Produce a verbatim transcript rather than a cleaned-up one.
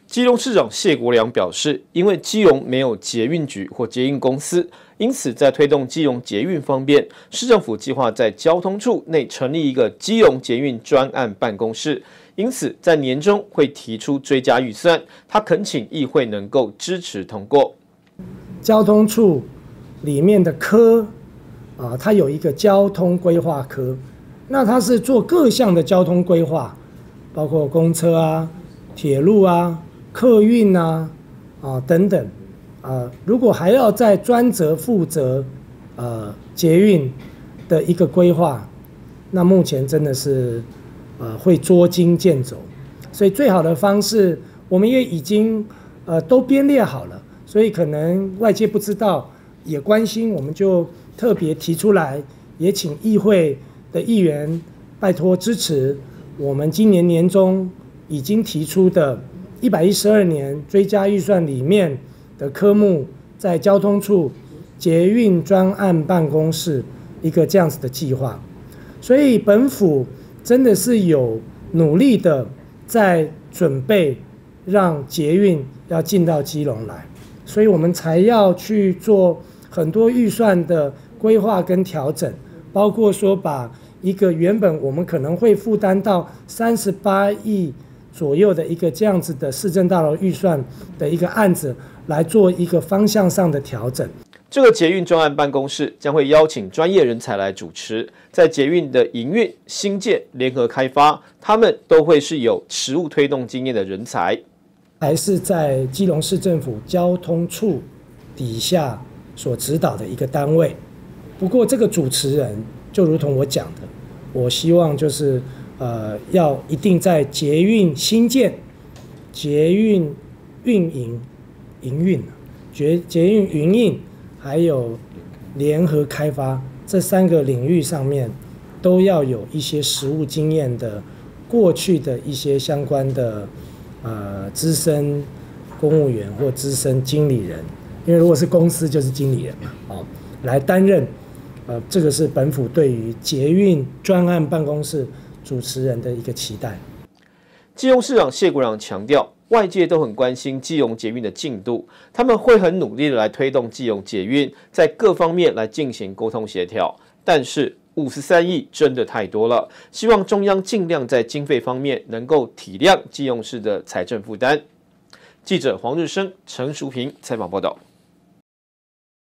基隆市长谢国良表示，因为基隆没有捷运局或捷运公司，因此在推动基隆捷运方面，市政府计划在交通处内成立一个基隆捷运专案办公室，因此在年中会提出追加预算，他恳请议会能够支持通过。 交通处里面的科啊，它有一个交通规划科，那它是做各项的交通规划，包括公车啊、铁路啊、客运啊、啊等等啊，如果还要再专责负责呃捷运的一个规划，那目前真的是呃会捉襟见肘，所以最好的方式，我们也已经呃都编列好了，所以可能外界不知道也关心，我们就特别提出来，也请议会的议员拜托支持我们今年年中已经提出的一百一十二年追加预算里面的科目，在交通处捷运专案办公室一个这样子的计划，所以本府真的是有努力的在准备让捷运要进到基隆来，所以我们才要去做很多预算的规划跟调整，包括说把一个原本我们可能会负担到三十八亿左右的一个这样子的市政大楼预算的一个案子，来做一个方向上的调整。 这个捷运专案办公室将会邀请专业人才来主持，在捷运的营运、新建、联合开发，他们都会是有实务推动经验的人才。 还是在基隆市政府交通处底下所指导的一个单位。不过这个主持人就如同我讲的，我希望就是呃要一定在捷运新建、捷运运营、营运、捷捷运营运还有联合开发这三个领域上面，都要有一些实务经验的过去的一些相关的呃资深公务员或资深经理人，因为如果是公司就是经理人嘛，哦，来担任。呃，这个是本府对于捷运专案办公室主持人的一个期待。 基隆市长谢国良强调，外界都很关心基隆捷运的进度，他们会很努力的来推动基隆捷运，在各方面来进行沟通协调。但是五十三亿真的太多了，希望中央尽量在经费方面能够体谅基隆市的财政负担。记者黄日升、陈淑平采访报道。